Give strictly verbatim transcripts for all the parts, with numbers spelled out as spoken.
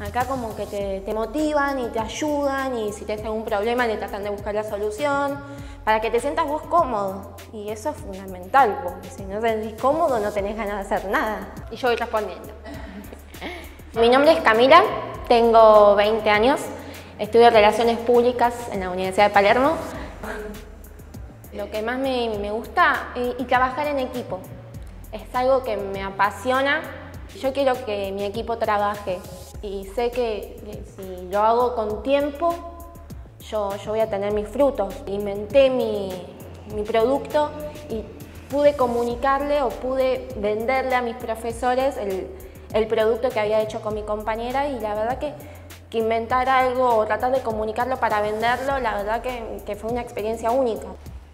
Acá como que te, te motivan y te ayudan y si tienes algún problema te tratan de buscar la solución para que te sientas vos cómodo. Y eso es fundamental, porque si no te sentís cómodo no tenés ganas de hacer nada. Y yo voy respondiendo. Mi nombre es Camila, tengo veinte años, estudio Relaciones Públicas en la Universidad de Palermo. Lo que más me, me gusta y, y trabajar en equipo. Es algo que me apasiona. Yo quiero que mi equipo trabaje y sé que, que si lo hago con tiempo, yo, yo voy a tener mis frutos. Inventé mi, mi producto y pude comunicarle o pude venderle a mis profesores el, el producto que había hecho con mi compañera y la verdad que, que inventar algo o tratar de comunicarlo para venderlo, la verdad que, que fue una experiencia única.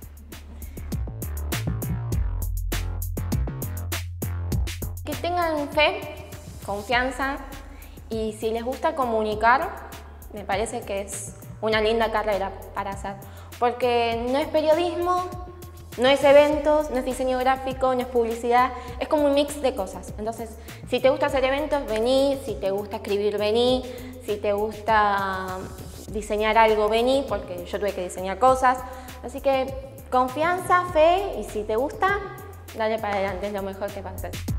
Que tengan fe, confianza y si les gusta comunicar, me parece que es una linda carrera para hacer. Porque no es periodismo, no es eventos, no es diseño gráfico, no es publicidad, es como un mix de cosas. Entonces, si te gusta hacer eventos, vení, si te gusta escribir, vení, si te gusta diseñar algo, vení, porque yo tuve que diseñar cosas. Así que confianza, fe y si te gusta, dale para adelante, es lo mejor que va a hacer.